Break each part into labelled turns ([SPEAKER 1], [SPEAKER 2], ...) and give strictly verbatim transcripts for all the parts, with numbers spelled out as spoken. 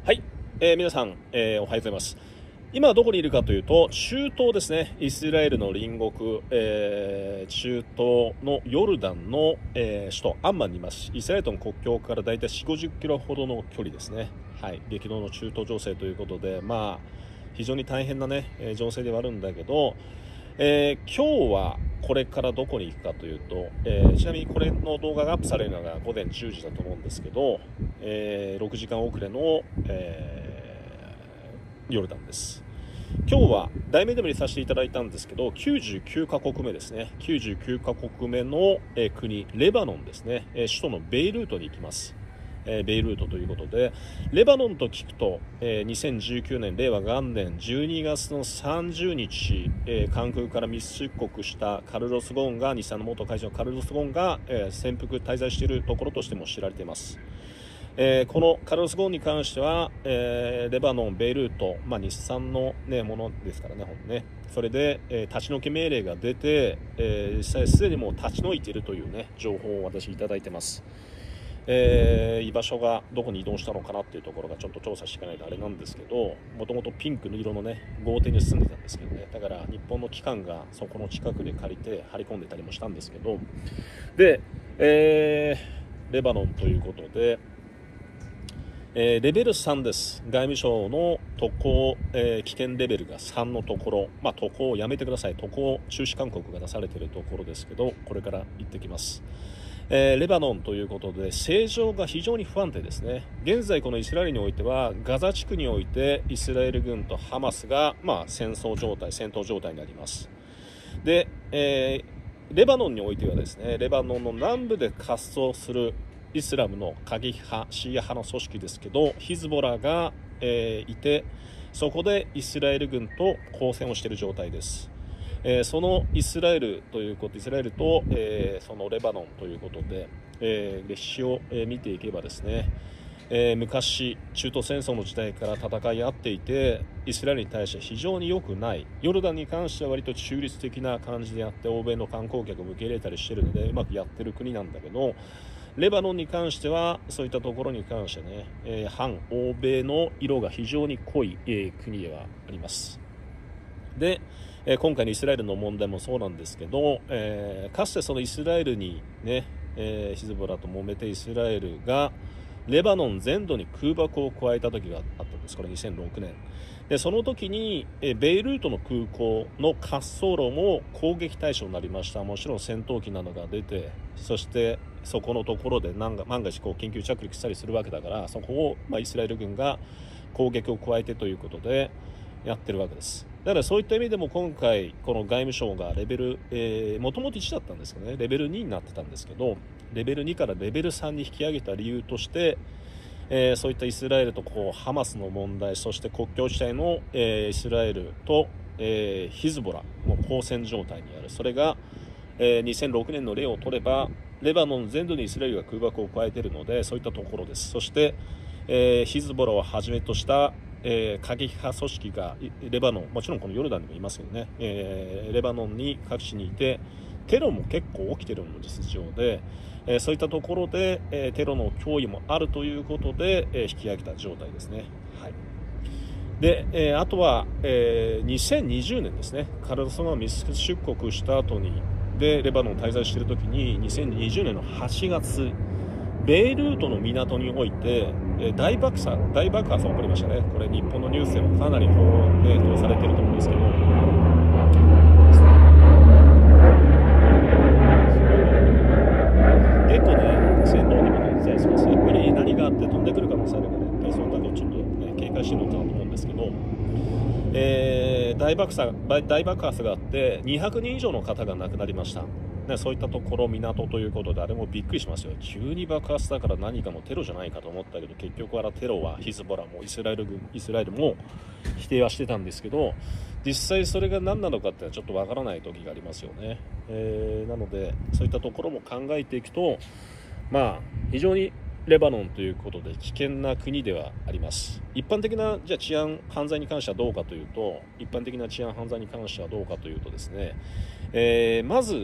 [SPEAKER 1] はい、えー皆さん、えーおはようございます。今どこにいるかというと、中東ですね。イスラエルの隣国、えー中東のヨルダンの、えー首都アンマンにいます。イスラエルとの国境からだいたいよんじゅう、ごじゅっキロほどの距離ですね。はい、激動の中東情勢ということで、まあ非常に大変なね、えー情勢ではあるんだけど、えー今日はこれからどこに行くかというと、えーちなみにこれの動画がアップされるのが午前じゅうじだと思うんですけど、えーろくじかん遅れの、えーヨルダンです。今日は題名でも入れさせていただいたんですけど、きゅうじゅうきゅうカ国目ですね。きゅうじゅうきゅうカ国目の、えー国、レバノンですね、えー首都のベイルートに行きます。えーベイルートということで、レバノンと聞くと、えーにせんじゅうきゅうねん令和元年じゅうにがつのさんじゅうにち、えー関空から密出国したカルロス・ゴーンが、日産の元会社のカルロス・ゴーンが、えー潜伏滞在しているところとしても知られています。えーこのカルロス・ゴーンに関しては、えーレバノン、ベイルート、まあ、日産の、ね、ものですからね、ほんねそれで、えー立ち退き命令が出て、えー実際すでにもう立ち退いているという、ね、情報を私いただいてます。えー居場所がどこに移動したのかなっていうところがちょっと調査していかないとあれなんですけど、もともとピンクの色のね豪邸に住んでたんですけどね、だから日本の機関がそこの近くで借りて張り込んでたりもしたんですけど、で、えーレバノンということで、えーレベルさんです。外務省の渡航、えー危険レベルがさんのところ、まあ、渡航をやめてください、渡航中止勧告が出されているところですけど、これから行ってきます。えーレバノンということで政情が非常に不安定ですね。現在このイスラエルにおいてはガザ地区においてイスラエル軍とハマスが、まあ、戦争状態戦闘状態になります。で、えーレバノンにおいてはですね、レバノンの南部で活動するイスラムの過激派シーア派の組織ですけど、ヒズボラが、えーいて、そこでイスラエル軍と交戦をしている状態です。えーそのイスラエルということイスラエルと、えーそのレバノンということで、えー歴史を、えー見ていけばですね、えー昔中東戦争の時代から戦い合っていて、イスラエルに対して非常に良くない、ヨルダンに関しては割と中立的な感じでやって欧米の観光客を受け入れたりしているのでうまくやってる国なんだけど、レバノンに関してはそういったところに関してね、えー反欧米の色が非常に濃い、えー国ではあります。で、えー今回のイスラエルの問題もそうなんですけど、えーかつてそのイスラエルにね、えーヒズボラと揉めてイスラエルがレバノン全土に空爆を加えた時があったんです。これにせんろくねんで、その時に、えーベイルートの空港の滑走路も攻撃対象になりました。もちろん戦闘機などが出て、そしてそこのところで万が万が一こう緊急着陸したりするわけだから、そこを、まあ、イスラエル軍が攻撃を加えてということでやってるわけです。だからそういった意味でも今回この外務省がレベル、えー、もともといちだったんですけどね、レベルにになってたんですけど、レベルにからレベルさんに引き上げた理由として、えーそういったイスラエルとこうハマスの問題、そして国境地帯の、えーイスラエルと、えーヒズボラの交戦状態にある。それが、えーにせんろくねんの例を取ればレバノン全土にイスラエルが空爆を加えているので、そういったところです。そして、えーヒズボラをはじめとした、えー過激派組織がレバノン、もちろんこのヨルダンにもいますけどね、えーレバノンに各地にいて、テロも結構起きているの実情で、えーそういったところで、えーテロの脅威もあるということで、えー引き上げた状態ですね。はい。で、えーあとは、えーにせんにじゅうねんですね、カルロスが密出国した後にでレバノンに滞在している時に、にせんにじゅうねんのはちがつ、ベイルートの港において、えー大爆発大爆発が起こりましたね。これ日本のニュースでもかなり報道されていると思うんですけど、結構ね、戦闘機も出てたりします。やっぱり何があって飛んでくる可能性あるから、やっぱりその辺りをちょっと、ね、警戒してるのかなと思うんですけど、えー大爆発大爆発があってにひゃくにん以上の方が亡くなりました。ね、そういったところ港ということで、あれもびっくりしますよ。急に爆発だから何かのテロじゃないかと思ったけど、結局はテロはヒズボラもイスラエル軍イスラエルも否定はしてたんですけど、実際それが何なのかってのはちょっとわからない時がありますよね。えーなのでそういったところも考えていくと、まあ非常にレバノンということで危険な国ではあります。一般的なじゃあ治安犯罪に関してはどうかというと、一般的な治安犯罪に関してはどうかというとですね、えーまず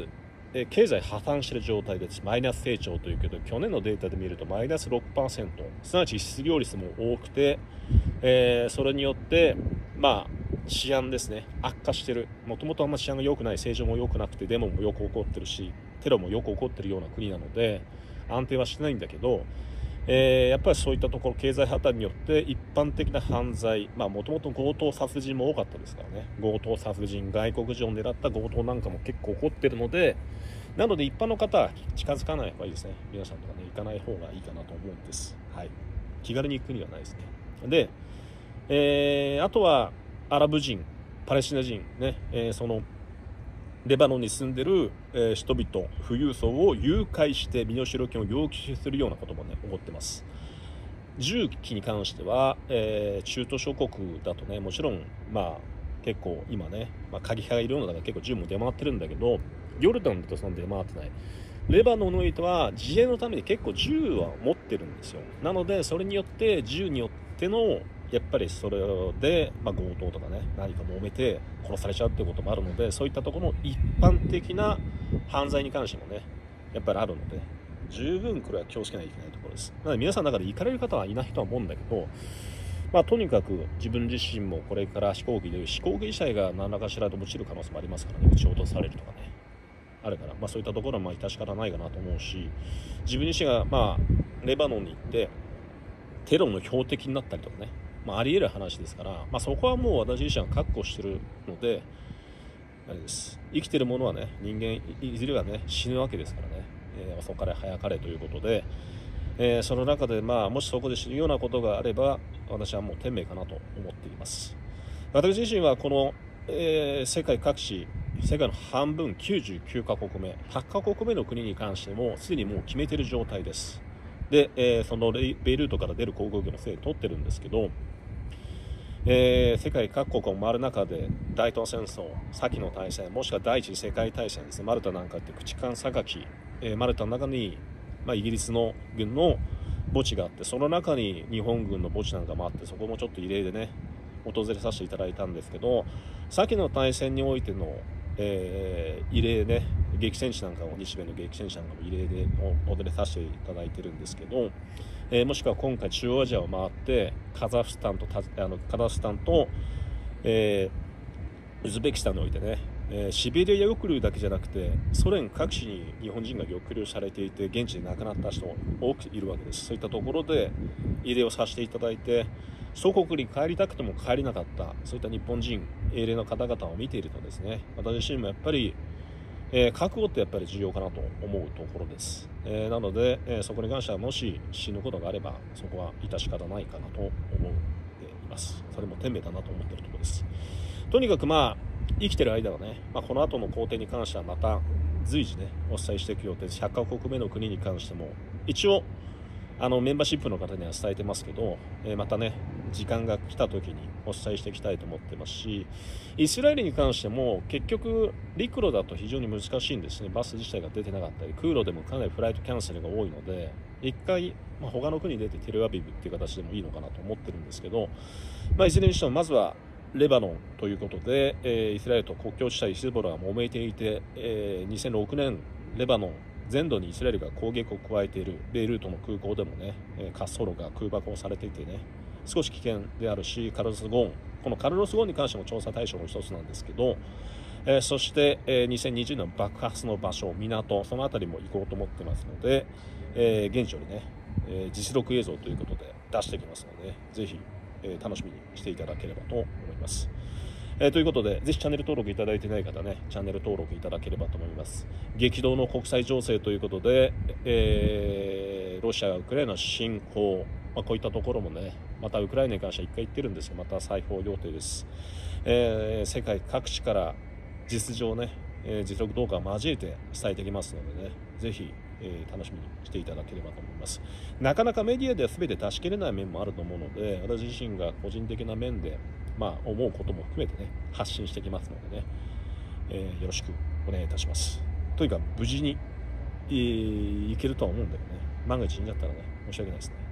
[SPEAKER 1] え経済破綻している状態です。マイナス成長というけど、去年のデータで見るとマイナス ろくパーセント、すなわち失業率も多くて、えー、それによってまあ治安ですね、悪化している。もともとあんま治安が良くない、政情も良くなくて、デモもよく起こってるし、テロもよく起こってるような国なので安定はしてないんだけど、えー、やっぱりそういったところ、経済破綻によって一般的な犯罪、まあもともと強盗殺人も多かったですからね、強盗殺人、外国人を狙った強盗なんかも結構起こってるので、なので一般の方は近づかない方がいいですね。皆さんとかね、行かない方がいいかなと思うんです。はい、気軽に行くにはないですね。で、えー、あとはアラブ人、パレスチナ人ね、えー、そのレバノンに住んでる、えー、人々、富裕層を誘拐して身代金を要求するようなこともね起こってます。銃器に関しては、えー、中東諸国だとね、もちろんまあ結構今ね、まあ、過激派がいるのだから結構銃も出回ってるんだけど、ヨルダンだとその出回ってない。レバノンにおいては自衛のために結構銃は持ってるんですよ。なのでそれによって銃によってのやっぱりそれで、まあ、強盗とかね、何か揉めて殺されちゃうっていうこともあるので、そういったところの一般的な犯罪に関してもねやっぱりあるので、十分これは気をつけないといけないところです。なので皆さんの中で行かれる方はいないとは思うんだけど、まあ、とにかく自分自身もこれから飛行機で飛行機自体が何らかしらで落ちる可能性もありますからね、撃ち落とされるとかねあるから、まあ、そういったところはまあ致し方ないかなと思うし、自分自身がまあレバノンに行ってテロの標的になったりとかね、まあ、あり得る話ですから、まあ、そこはもう私自身は覚悟してるのであれです。生きてるものはね、人間いずれはね死ぬわけですからね、えー、遅かれ早かれということで、えー、その中でまあもしそこで死ぬようなことがあれば、私はもう天命かなと思っています。私自身はこの、えー、世界各地、世界の半分きゅうじゅうきゅうカ国目、ひゃっカ国目の国に関してもすでにもう決めている状態です。で、えー、そのベイルートから出る航空機のせいで取ってるんですけど、えー、世界各国を回る中で大東戦争、先の大戦、もしくは第一次世界大戦ですね、マルタなんかって駆逐艦榊、えー、マルタの中に、まあ、イギリスの軍の墓地があって、その中に日本軍の墓地なんかもあって、そこもちょっと異例でね訪れさせていただいたんですけど、先の大戦においての、えー、異例ね、激戦地なんかも、日米の激戦地なんかも異例で訪れさせていただいてるんですけど、えー、もしくは今回中央アジアを回ってカザフスタンとタあのカザフスタンと、えー、ウズベキスタンにおいてね、えー、シベリア抑留だけじゃなくてソ連各地に日本人が抑留されていて、現地で亡くなった人多くいるわけです。そういったところで慰霊をさせていただいて、祖国に帰りたくても帰れなかったそういった日本人英霊の方々を見ているとですね、私自身もやっぱり、えー、覚悟ってやっぱり重要かなと思うところです。えー、なので、えー、そこに関してはもし死ぬことがあればそこは致し方ないかなと思っています。それも天命だなと思っているところです。とにかくまあ生きてる間はね、まあ、この後の工程に関してはまた随時ねお伝えしていく予定です。ひゃっカ国目の国に関しても一応あのメンバーシップの方には伝えてますけど、えー、またね時間が来た時にお伝えしていきたいと思ってますし、イスラエルに関しても結局陸路だと非常に難しいんですね。バス自体が出てなかったり、空路でもかなりフライトキャンセルが多いので、一回、まあ、他の国に出てテルアビブっていう形でもいいのかなと思ってるんですけど、まあ、いずれにしてもまずはレバノンということで、えー、イスラエルと国境地帯ヒズボラが揉めていて、えー、にせんろくねんレバノン全土にイスラエルが攻撃を加えているベイルートの空港でもね、滑走路が空爆をされていてね、少し危険であるし、カルロス・ゴーン、このカルロス・ゴーンに関しても調査対象の一つなんですけど、えー、そして、えー、にせんにじゅうねんの爆発の場所、港、そのあたりも行こうと思ってますので、えー、現地よりね、えー、実録映像ということで出してきますので、ぜひ、えー、楽しみにしていただければと思います。えー、ということで、ぜひチャンネル登録いただいていない方ね、チャンネル登録いただければと思います。激動の国際情勢ということで、えー、ロシア、ウクライナ侵攻、まあ、こういったところもね、またウクライナに関しては一回言ってるんですが、また再報予定です。えー、世界各地から実情ね、えー、実力動画を交えて伝えていきますのでね、ぜひ、えー、楽しみにしていただければと思います。なかなかメディアでは全て出し切れない面もあると思うので、私自身が個人的な面で、まあ、思うことも含めてね発信してきますのでね、えー、よろしくお願いいたします。とにかく無事に、えー、いけるとは思うんだよね。万が一死んじゃったらね申し訳ないですね。